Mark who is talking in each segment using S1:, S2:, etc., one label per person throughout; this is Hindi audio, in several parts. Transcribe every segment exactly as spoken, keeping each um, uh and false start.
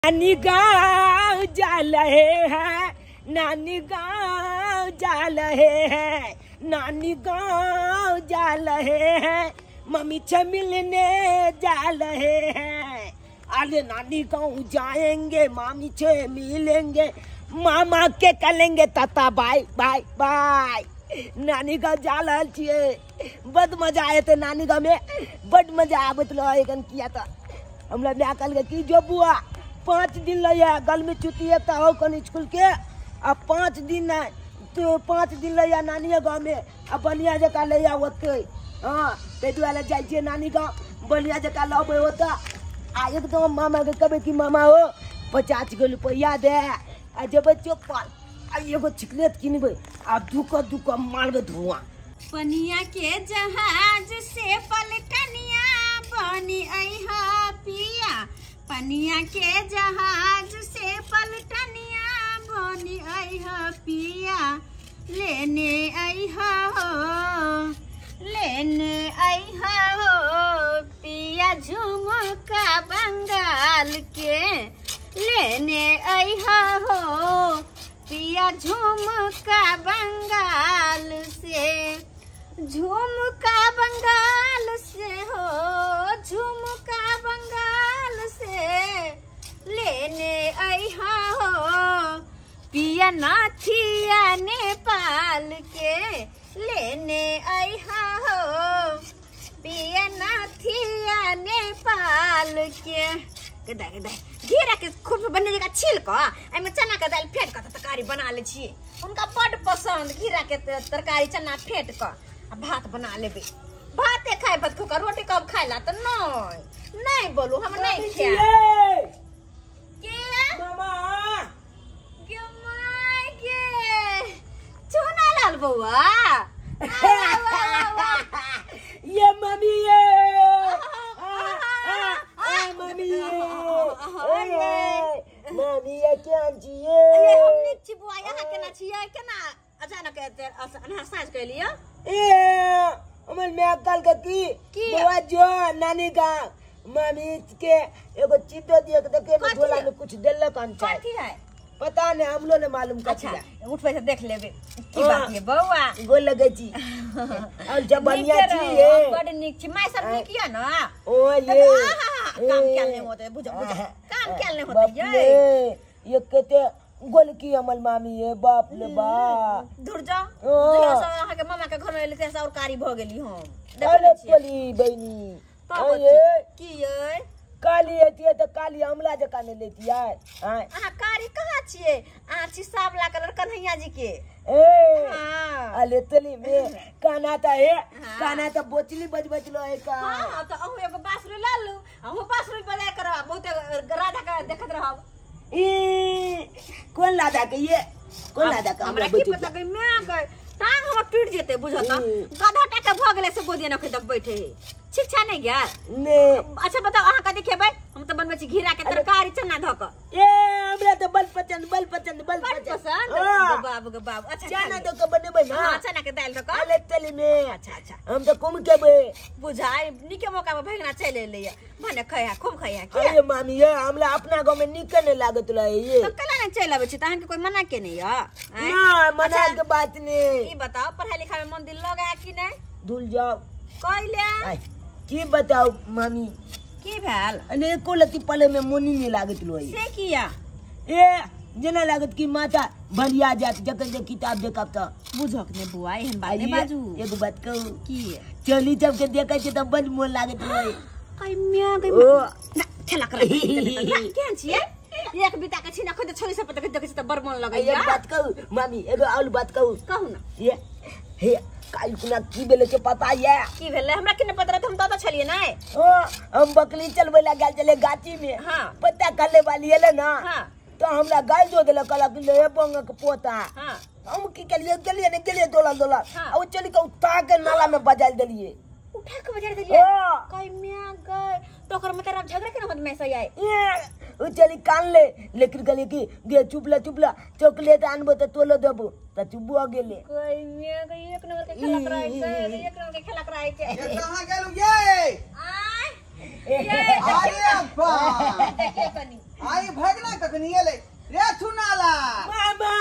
S1: नानी गाँव जा रहे हैं, नानी गाँव जा रहे हैं, नानी गाँव जा रहे हैं, मम्मी से मिलने जा रहे हैं। अरे नानी गाँव जाएंगे, मामी से मिलेंगे, मामा के करेंगे ताता बाय बाय बाय। नानी गाँव जा रहे छे, बड़ मजा आए थे नानी गाँव में, बड़ मजा आवत किया था। हम लोग क्या कल की जो बुआ पाँच दिन लिया गल में छुट्टी है तो कौन स्कूल के अब पाँच दिन तो पाँच दिन लिया नानी गाँव में अब बनिया जका लिया होते। हाँ ते दुआरे जाइए नानी गाँव बनिया जका लाबे होता। आ एकदम मामा के कबे की मामा हो पचास गो रुपया दे आ जब चौपल आ एगो चिकलेट किनबे आ दुक दुक मारबे धुआं।
S2: पनिया के जहाज से पलटनिया बनी अइहा पिया, पनिया के जहाज से पलटनिया बनी अइहा पिया, लेने अइहा हो लेने अइहा हो पिया झुमका बंगाल के, लेने अइहा हो पिया झुमका बंगाल से, झुमका बंगाल से हो झुमका बंगाल से, लेने अइहा हो पिया नाथिया नेपाल के, लेने अइहा हो पिया नाथिया नेपाल के। गदा गदा घेरा के खूब बने जगह छिल क एमे चना के दाल फेट क तरकारी बना ले छी। उनका बड़ पसंद घेरा के तरकारी चना फेट क भात बना लेबे। भाते खाए बत को रोटी कब खाइला त नहीं नहीं बोलू हम नहीं खाए के
S1: मामा
S2: के माय के चोना लाल बउआ
S1: ये मम्मी ये मम्मी मम्मी ये क्या जिए
S2: ये हम निची बुआ यहाँ के ना छिए केना अचानक अनहा साज के लिए
S1: ए हमर मैं कल की बुआ जो नानी का मम्मी के एगो चितो दिए देखे में झोला में कुछ देलक अंचा
S2: कथी है
S1: पता नहीं हम लोग ने मालूम कथी है।
S2: उठ पे से देख लेबे की बात है बउआ
S1: गोल लगे छी और जब बढ़िया छी ये
S2: बड़ निक छी माय सब निक या ना
S1: ओ ये
S2: काम क्या नहीं होते बुझो बुझो काम क्या नहीं होते ये
S1: ये कहते गोल की अमल मामी है बाप ले बाप
S2: दूर जाओ दुनिया सब यहाँ के मामा के घर में लेते सब कारी भ गेली हम
S1: अरे पली बहनी
S2: ये की ये
S1: काली एतिए तो काली हमला जका ने लेती है हां
S2: आहा कारी कहां छिए आ छी सावला कलर कन्हैया जी के
S1: ए
S2: हां
S1: अले तली में काना ता है काना तो बोचली बज बजलो है का
S2: हां तो अहु एगो बासुरी ला लू हमहु बासुरी बजाय करब बहुत राधा का देखत रहब।
S1: ई कौन लादा के ये कौन लादा का
S2: हमरा की पता के मैं गए टांग हम टूट जेते बुझता गधा टाके भ गेले से गोदिया न खदक बैठे शिक्षा नहीं गया
S1: ने।
S2: अच्छा बताओ अहाँ का देखेबै हम तो बनबै छी घेरा के तरकारी चना धक
S1: ए हमरा तो बल पसंद बल पसंद बल
S2: पसंद बाबू के बाबू अच्छा
S1: चना तो के बनेबै ना
S2: हां चना के दाल धक
S1: अले तली में
S2: अच्छा अच्छा
S1: हम तो कुम केबे
S2: बुझाई निके मौका में भगना चले ले भने खया खूब खया
S1: के अरे मामी ये हमरा अपना गांव में निके ने लागत ला ये
S2: तो कला न चल आबे छी त अहाँ के कोई मना के नहीं है
S1: ना मना के बात नहीं।
S2: ई बताओ पढ़ाई लिखाई में मन दिल लगा कि नहीं
S1: धुल जाओ
S2: कइले
S1: की बताओ मामी
S2: की भेल
S1: अने एको लती पले में मोनी नहीं लागत लो
S2: से किया
S1: ए जना लागत की माता भलिया जात जकर जे किताब देखब त
S2: बुझक ने बुआ एहन बात ने बाजू
S1: एगो बात कहू
S2: की
S1: चली जब के देखै छ त बड़ मोन लागत लो
S2: कई मिया गई
S1: ओ
S2: ना ठेला कर केन छिए एक बिता के छिना खुद छोरी से पता देखे त बड़ मन लगै
S1: एक बात कहू मामी एगो और बात कहू
S2: कहू ना
S1: ये हे काल कुना की बेले के पता है
S2: की भेले हमरा किने पता रहत हम दादा छलिए ना
S1: ओ हम बकरी चलबे ला गेल चले गाची में
S2: हां
S1: पता करले वाली है ना
S2: हां
S1: तो हमरा गाल दो देला कला कि ले बंग के पोता
S2: हां
S1: हम की कलिए गेलिए ने गेलिए दोला दोला और चली के उठा के नाला में बजाल देलिए
S2: उठा के बजा देलिए
S1: हां
S2: कई मिया गए तो कर में तेरा झगड़ा के होत में सही आए
S1: ये ओ चली कान ले लेकिन गली की दे चुपला चुपला चॉकलेट आनबो त तोलो देबो त चुबुआ गेले
S2: कई मिया गई एक नंबर के खेला कराए के एक नंबर के खेला कराए के
S3: ये कहां गेलु ये
S2: आय
S3: अरे अब्बा
S2: देखिए कनी
S3: आई भगना कखनी एले रे सुनाला
S1: मामा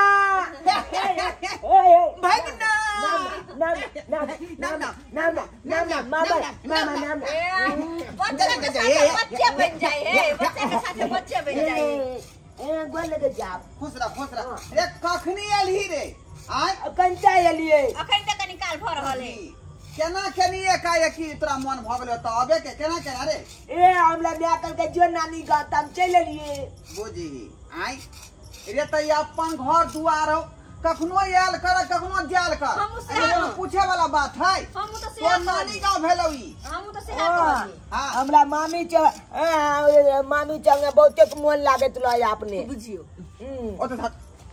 S3: भगना
S1: नाम नाम नाम नाम नाम नाम मामा मामा नाम
S2: बच्चे के साथ बच्चे बन जाए हे बच्चे के साथ बच्चे बन जाए
S1: ए गोल लगे जाब
S3: खुश रह खुश रह रे कखनी एलही रे आई
S1: कंचा एलिए
S2: अखन तक निकाल भर रहल है
S3: केना केनी एकाएकी तोरा मन भ गेलो त अबे के केना केना रे
S1: ए हमला ब्याह करके जो नानी गाँव हम चल एलिए
S3: बुझी आई रे त अपन घर दुआर हो कखनो याल कर कखनो जाल कर
S2: हम उससे
S3: अरे पूछे वाला बात है
S2: हम तो से
S3: तो नानी गाँव भेलो ई
S2: हम तो से हां
S3: हां
S1: हमरा मामी च मामी चंगे बहुते मन लागत लो आपने
S2: बुझियो
S3: ओ त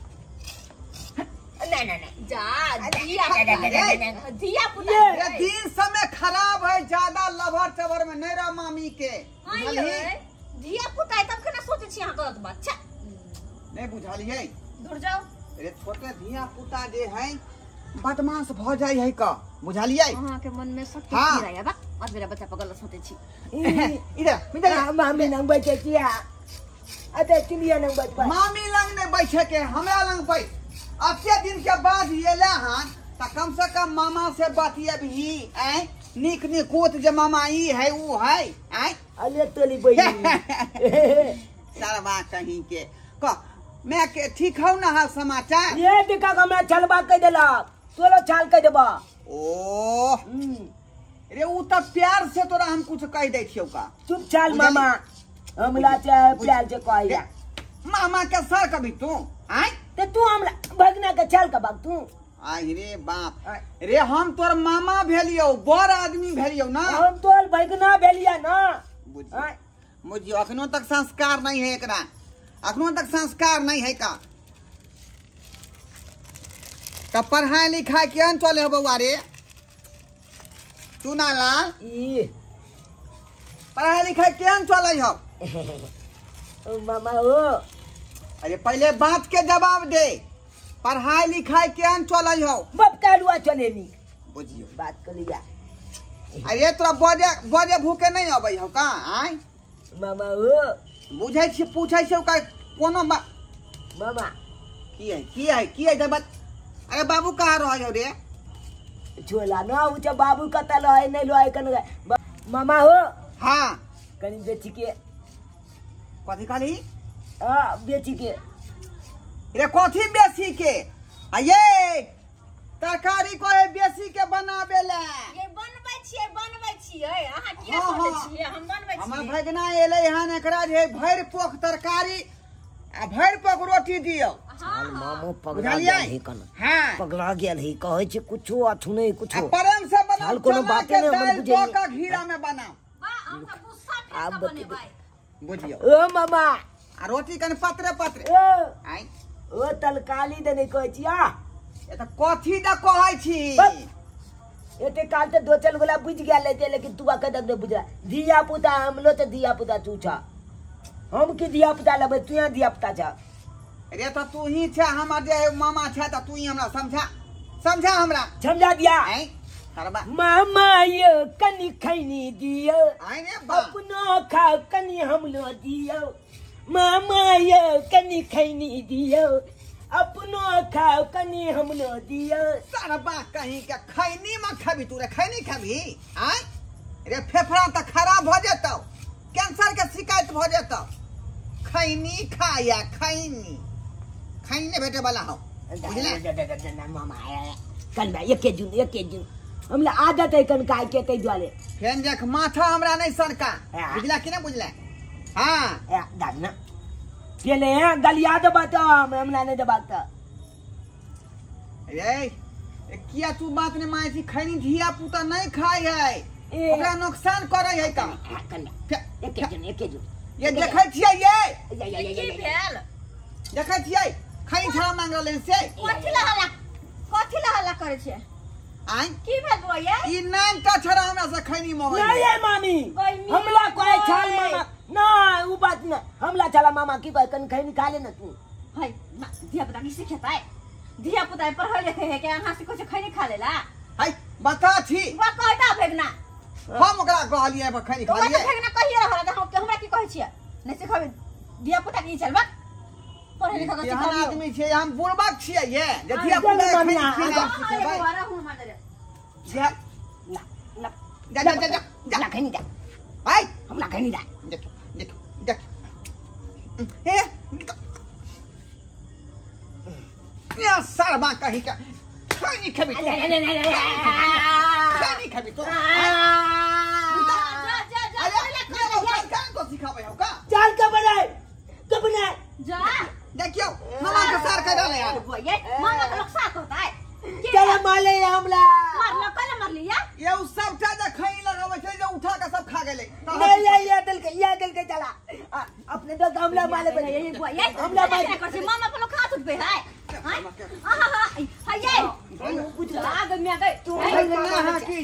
S2: नहीं नहीं नहीं जा दिया दिया पुता
S3: ये दिन समय खराब है ज्यादा लभर चबर में नहीं रह मामी के
S2: आइयो दिया पुता है तब केना सोचे छी हां गलत बात छ
S3: नहीं बुझलिए
S2: दूर जाओ
S3: रे छोटे धिया पुता जे है बदमाश भ जाय है का बुझलिए
S2: अहाँ के मन में सब
S3: हाँ।
S2: ठीक रहया बा आज मेरा बच्चा पर गलत सोचे छी
S3: इधर इधर
S1: मामी नंग बैठे किया अते किलिया नंग बैठ पा
S3: मामी लंग ने बैठे के हमरा लंग बैठ अते दिन के बाद येला हन त कम से कम मामा से बातिए भी ऐ निक निकोत जे मामा ई है ऊ है ऐ
S1: अले तोली बई
S3: सरवा कहीं के क मैं के ठीक हौ ना हाल समाचार
S1: ये दिखा का मैं छलबा कह देला तोलो छाल कह देबा
S3: ओ रे ऊ त प्यार से तोरा हम कुछ कह दै छियौ का
S1: चुप छाल मामा हमला चाहे प्यार से कहया
S3: मामा के सर कभी तू आय
S1: ते तू हमरा भगना के छाल का बाग तू
S3: आई रे बाप रे हम तोर मामा भेलियो बड़ आदमी भेलियो ना
S1: हम तोर भगना भेलिया ना
S3: बुझियो बुझियो अखनो तक संस्कार नहीं है एकरा अखनो तक संस्कार नहीं है का तब पढ़ाई लिखाई केहन चले हो बउआ रे तू ना लाल
S1: ई
S3: पढ़ाई लिखाई केहन चले हो
S1: मामा हो
S3: अरे पहले बात के जवाब दे पढ़ाई लिखाई केहन चले हो
S1: बब कालुआ चलेनी
S3: बुझियो
S1: बात कर लिया
S3: अरे तोरा बजे बजे भूखे नहीं अबै हो का आय
S1: मामा हो
S3: बुझै छी पूछै छी का कोनो
S1: मामा
S3: की है की है की है जब अरे बाबू कहाँ रह हो रे
S1: छोला ना उ च बाबू कत लय नहीं लय कन मामा हो
S3: हाँ
S1: कनी बेची के
S3: कथी कहली
S1: आ बेची के
S3: रे कथी बेसी के आ ये तरकारी को है बेसी के बनाबे ले
S2: ये बनबै छियै बनबै छियै अहाँ किया
S3: हाँ,
S2: सोचे
S3: हाँ।
S2: छियै हम बनबै
S3: हमर
S2: छियै
S3: भगना एले हन एकरा जे भरि पोख तरकारी आ भरि पोख रोटी दियो
S2: हां
S1: मामू पगला
S3: बुझलियै
S1: गेल ही कन
S3: हाँ
S1: पगला गेल ही कहै छै कुछो अथु नहीं
S3: आ
S1: कुछो
S3: परम से बना
S1: हाल कोनो
S3: चना
S1: बाते
S3: के
S1: नहीं, हम
S3: दालि
S1: बुझलियै।
S3: दो का घीरा में बनाओ
S2: बा हम सब गुस्सा
S1: आब
S2: ठेका
S1: बते-
S2: बनेबै
S3: बुझियो
S1: ओ मामा
S3: आ रोटी कन पत्रे पत्रे
S1: ओ
S3: आय
S1: ओ तलकाली दे नहीं कहै छिया
S3: ए त कथी द कहै छी
S1: बस। एते काल ते दो चल गोला बुझ गया लेते लेकिन तू कह दे बुझला दिया पुता हमलो ते दिया पुता तू छ हम की दिया पुता लेबै तू यहाँ दिया पुता छ
S3: रे त तू ही छे हमर जे मामा छे त तू ही हमरा समझा समझा हमरा
S1: समझा दिया
S3: आय सरबा
S1: मामा ये कनी खैनी दियो
S3: आय रे बा
S1: अपनो खाओ कनी हमलो दियो मामा ये कनी खैनी दियो अपनो खाओ कनी हमलो दियो
S3: सरबा कहीं के खैनी में खबी तू रे खैनी खबी आय रे फेफड़ा त खराब भ जेतौ कैंसर के शिकायत भ जेतौ खैनी खाया खैनी खैनी भेटे वाला हो बुझले
S1: मामा कल भाई एक जून एक जून हमला आदत है कन काय के तै द्वारे
S3: फेन देख माथा हमरा नहीं सनका
S1: हाँ।
S3: बुझला कि नहीं बुझले हाँ
S1: ए दाना केले गलिया दे बता हमला नहीं दबाता
S3: रे ए, किया तू बात ने माय छी खैनी धिया पुता नहीं खाय है
S1: ए।
S3: ओकरा नुकसान करे है का
S1: कल
S3: फे-
S1: एक जून एक जून
S3: ये देखे छियै ये
S1: या या
S2: ये
S1: या
S2: की
S1: या
S2: भेल
S3: देखे छियै खैनी छड़ा मांग रहले से
S2: कथि ला हल्ला कथि ला हल्ला करे छै
S3: आय
S2: की भेल बौआ ये
S3: ई नान का छड़ा हमरा से खैनी मोबाइल
S1: नहीं है मामी
S2: गइनी
S1: हमला कोई
S2: गइ।
S1: छाल मामा ना वो बात ना हमला चला मामा की कोई कन खैनी खा लेना तू
S2: है ना धिया पुता की सिखेता है धिया पुता पढ़े लिखे है के अहाँ से कुछ खैनी खा लेला
S3: है बता छी
S2: बा कहता फेगना
S3: हम ओकरा कहलिए खैनी
S2: तो
S3: खा
S2: बा
S3: लिए
S2: फेगना कहिए रहला त हम हमरा की कहै छियै नहीं सिखाबे दिया पुता की चल बा पढ़े लिखे का
S3: केहन
S2: सिखाओ
S3: आदमी छै हम बुड़बक छियै ये जे धिया पुता खैनी खिला सिखेबै
S2: हमारा हूं मार दे
S3: जा
S1: ला ला
S3: जा जा जा जा
S1: ला खैनी जा
S3: भाई
S1: हम ला खैनी जा
S3: देखो देखो देख ए या सरबा कहीं का खैनी खबी
S1: ले ले ले ले
S3: खैनी खबी तो
S2: जा जा जा
S3: अरे क्या को सिखाबै हो का
S1: चाल का बनाए कब बनाए
S2: जा
S3: देखियो मामा के सार कर डाले यार
S2: ये मामा का लोग साथ होता है
S1: चला माले हमला
S2: मार लो कल मार लिया
S3: ये उ सब टा जे खैनी लगाबै छै जे उठा के सब खा गेलै
S1: नहीं ये ये दिल के ये दिल के चला आ, अपने तो हमला माले बने
S2: ये ये
S1: हमला माले
S2: कर से मामा को लोग हाथ उठ पे है हां हां हां ये कुछ लाग में गए तू
S3: ना हां की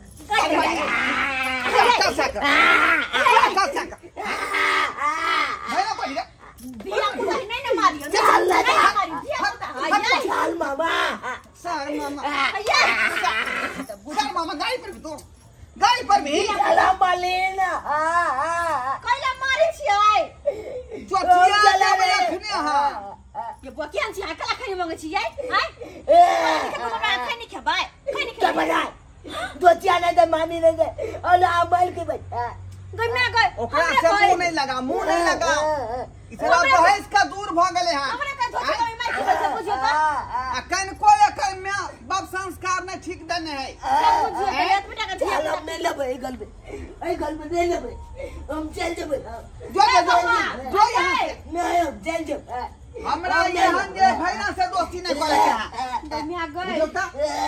S2: दिया को नहीं ना मारियो
S1: चल ना
S2: चल
S1: मामा
S3: सर मामा
S2: भैया
S3: सर मामा गाड़ी पर भी तो गाड़ी पर भी
S1: चला माले ना आ
S2: कइला मारी छियै
S3: चोटिया चला रखने हां
S2: ये बकियान छी कला खनी मंगे छियै हैं के तो बड़ा खनी खेबाय खनी
S1: क्या बनाए दो चाना दे मामी ने दे और अमल के भाई
S2: गई मैं गई
S3: ओकरा से मुंह नहीं लगा मुंह नहीं लगा इतना बहस का दूर भ गेले हां
S2: हमरा का धोती में मैं की बस बुझियो का
S3: आ कन कोई कर में बाप संस्कार नहीं ठीक देने है
S2: बुझियो गलत बेटा का धिया
S1: चल हम नहीं लेबे ए गल में ए गल में नहीं लेबे हम चल जेबे
S3: जो जो जो यहां से
S1: नहीं हम चल जेबे
S3: हमरा यहां जे भैया से दोस्ती नहीं करे के
S2: मैं गई
S3: बुझता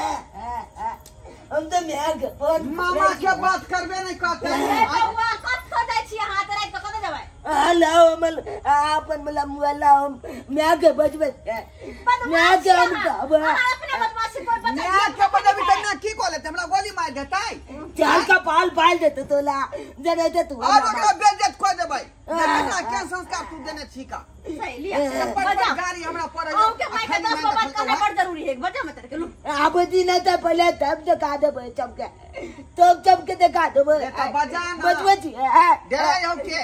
S1: हम तो मैं
S3: मामा के बात करबे नहीं कहते
S2: बउआ कत खो जाय छी हाथ रात तो कत जबै
S1: हेलो अमल अपन मला मुला हम मैं के बजबे मैं के हम अब
S2: अपने बदमाशी कोई पता
S3: मैं के बजबे तना की को लेते हमरा गोली मार देताई
S1: चाल का पाल पाल देते तोला जने दे तू
S3: अब ओकरा बेइज्जत खो देबै देखना के संस्कार तू देने छी का
S2: सही लिया बजा
S3: गाड़ी हमरा पड़े
S2: ओ के भाई के दस बात करना बड़ जरूरी है बजा मत के लो
S1: आप दिन तो पहले तब दिखा दे चमके तो चमके दिखा दो
S3: देखा बजा ना
S1: बजबजी
S3: डेरा हो के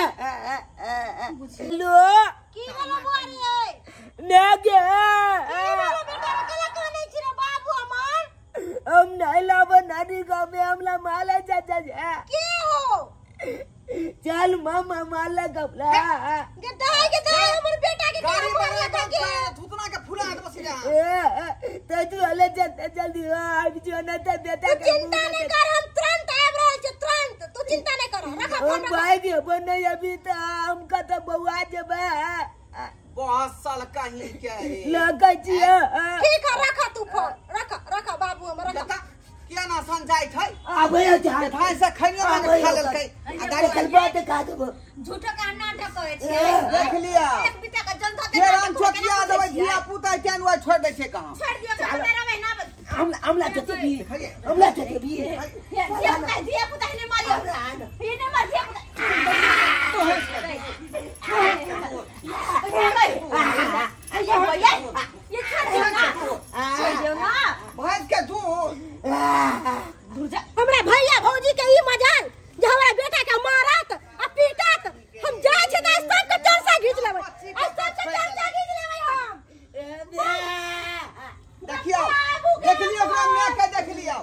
S1: लो
S2: की वाला बोरी है
S1: ना गे
S2: वाला बेटा कला कोने छी रे बाबू अमर
S1: हम नहीं लाबो नानी गांव में हमला माला चाचा है
S2: के हो
S1: चल मामा माला कपला
S2: के दहाई के दहाई हमर बेटा के
S3: गाड़ी
S2: काम
S3: में
S2: कर के
S3: थुतना के फुला दे बस जा
S1: तो तू हले जल्दी जल्दी आज जो ना तो बेटा
S2: तू चिंता नहीं कर हम तुरंत आब रहल छी तुरंत तू चिंता नहीं कर रखा
S1: हम
S2: फोन
S1: भाई के बने अभी तो हमका तो बउआ जबे
S3: बहुत साल कहीं के
S1: लगा जिया
S2: ठीक है रखा तू फोन रखा रखा बाबू हम रखा
S3: बेटा किया ना समझाई छै
S1: आबे जा
S3: थाई से खनियो में खा लेलकै
S1: आ गाड़ी कलबा ते का देबो
S2: झूठो का नाटक करे छै
S3: देख लिया
S2: एक बेटा का जनता के
S3: फेर हम छोटिया देबै धिया पुता केन वो छोड़ दे छै कहां
S2: छोड़ दियो तेरा महीना
S1: हम हमला तो भी हमला तो भी
S2: दिया पुता दिया पुता ने मारियो ये ने मार दिया पुता ये भैया ये छोड़ दियो ना छोड़ दियो ना
S3: भैंस के तू
S2: हमरा भैया भौजी के ई मजाल जे हमरा बेटा के मारत आ पीटत हम जाय छै त सब के चरसा घीच लेबै आ सब के चरसा घीच लेबै हम
S3: देखियो देख लियो ओकरा मैं के देख लियो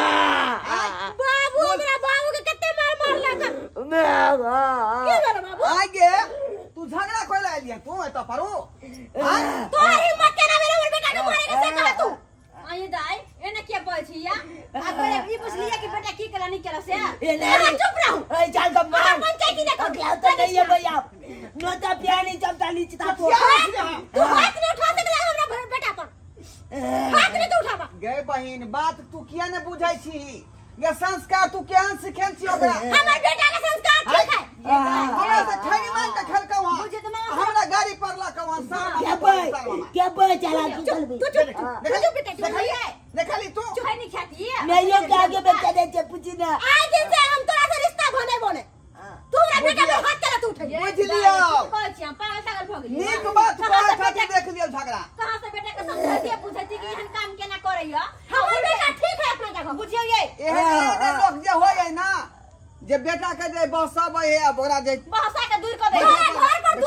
S2: बाबू हमरा बाबू के कते मार मारलक की भेल बाबू
S3: आगे तू झगड़ा कोई ला लिया तू एत परो
S2: तोहर हिम्मत केना भेल हमर बेटा के मारे के से कह तू आये दाई एने के बोल छी या अगर ई पूछ लिया कि बेटा की करा नहीं करा से
S1: ए
S2: चुप रहो
S1: ए चल का मार
S2: पंचायती ने कर
S1: क्या तो नहीं है भैया नोता प्यानी चलता लीची ता तो
S2: तू हाथ नहीं उठा सकला हमरा बेटा पर हाथ नहीं तो उठावा
S3: गए बहिन बात तू किया ने बुझाई छी ये संस्कार तू केहन सिखेन छी ओकरा
S2: हमर बेटा के संस्कार ठीक है
S3: हमरा से खैनी मान के खेलकौ हां
S2: मुझे तो मां
S3: हमरा गाड़ी पर ला कौ हां सब
S1: क्या पे क्या पे चला तू चल भी
S2: तू चुप तू बेटा चुप है
S3: देखली तू
S2: चुप है नहीं खाती है
S1: मैं यो के आगे बेटा दे के पूछी ना
S2: आज दिन से हम तोरा से रिश्ता बने बोले तू मेरा बेटा पे हाथ चला तू उठ
S3: बुझ लियो
S2: कह छी हम पागल पागल भ गेली
S3: नीक बात कहे खातिर देख लियो झगड़ा
S2: कहां से बेटा के समझाती है पूछती कि एहन काम केना करैया हमर बेटा ठीक है अपना जगह बुझियो ये
S3: एहन लोग जे होय है ना जे बेटा के जे बसब है ओकरा जे
S2: भाषा के दूर कर दे घर पर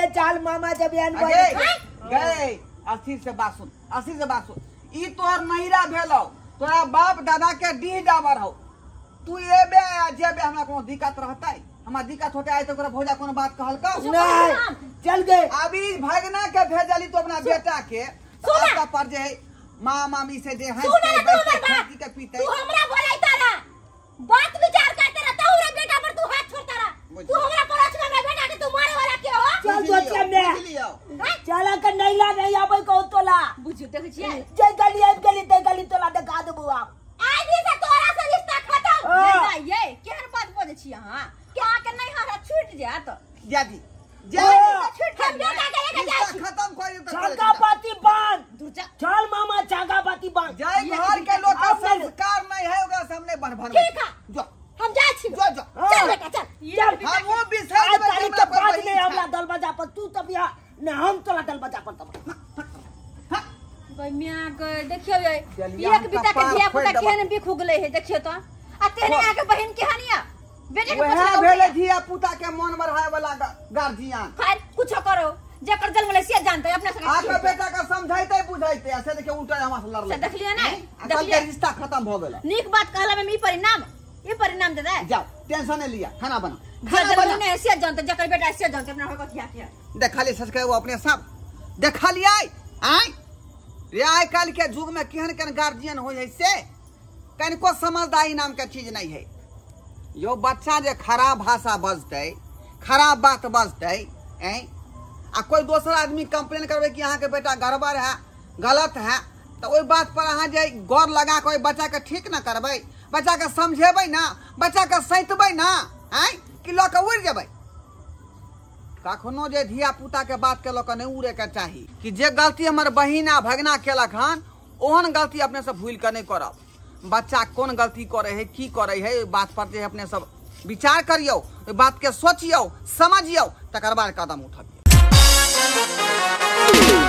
S1: चाल मामा जब यान
S3: अगे गए अस्सी से बात सुन अस्सी से बात सुन ई तोहर नहिरा भेलौ तोरा बाप दादा के डी डाबर हो तू ये बे जे बे हमरा कोनो दिक्कत रहतै हमरा दिक्कत होते आए तो तोरा भौजा कोनो बात कहलका
S1: नहीं चल गए
S3: अभी भगना के भेजली तो अपना बेटा के आपका पर जे मां मामी से जे हंस के बैठ के के पीते
S2: तू हमरा बोलै तारा बात विचार करते रहता हूं रे बेटा पर तू हाथ छोड़ता रहा तू हमरा परोस में हमरा बेटा के तू मारे वाला के हो
S1: चल दोस्त में चला के नैला नहीं आबै को तोला
S2: बुझियो देख छियै
S1: जे गली आबि गेली ते गली तोला देखा देबो आप
S2: आज से तोरा से रिश्ता खत्म बेटा ये केहन बात बोलै छी अहां क्या के नहीं हाथ छूट जात
S3: जादी जे
S2: छूट हम बेटा के लेके जाय छी
S3: खत्म कर दे
S1: छागा पाती बांध
S2: दूर जा
S1: चल मामा छागा पाती बांध
S3: जय घर के लोग का संस्कार नहीं है ओकरा सामने बन भर
S2: ठीक है
S3: जो
S2: हम जाय छी
S3: जो जो
S2: चल बेटा चल
S1: चल
S3: हम वो विषय
S1: आज
S3: में
S1: तारीख के बाद नहीं हमला दरवाजा पर तू तब या न हम तोला दरवाजा पर तब
S2: बमिया के देखियो ये एक बिता के धिया पुता केहन बिख उगले है देखियो तो आ तेने आके बहन के हनिया बेटे के
S3: वह भेले धिया पुता के मन बढ़ाए वाला गार्जियन
S2: खैर कुछ करो जेकर जन्म ले से जानते अपना से
S3: आपका बेटा का समझाइते बुझाइते ऐसे देखे उल्टा हमरा से लड़
S2: से देख लिया ना
S3: देख लिया रिश्ता खत्म हो गेल
S2: नीक बात कहला में ई परिणाम ई परिणाम दे दे
S3: जाओ टेंशन नहीं लिया खाना बना
S2: खाना बना ने ऐसे जानते जेकर बेटा ऐसे जानते अपना होगा क्या क्या
S3: देखा ली सच वो अपने सब देखा लिया आई रे आइ काल के युग में केहन केहन गार्जियन हो से कनिको समझदारी नाम के चीज नहीं है यो बच्चा जे खराब भाषा बजते खराब बात बजते ऐ आ कोई दूसरा आदमी कंप्लेन करबे कि यहाँ के बेटा गड़बड़ है गलत है तो वही बात पर अहाँ जे गौर लगा के बच्चा के ठीक ना करबे बच्चा के समझेबे ना बच्चा के सैतबे ना ऐ कि लोग के उड़ जेबे कखनो जे धिया पुता के बात के लोग नहीं उड़े के चाही कि जे गलती हमर बहिना भगना केलक हन ओहन गलती अपने से भूल कर नहीं करब बच्चा कौन गलती करे है की करे है बात पर जे अपने सब विचार करियो बात के सोचियो समझियो तकर बाद कदम उठबियो।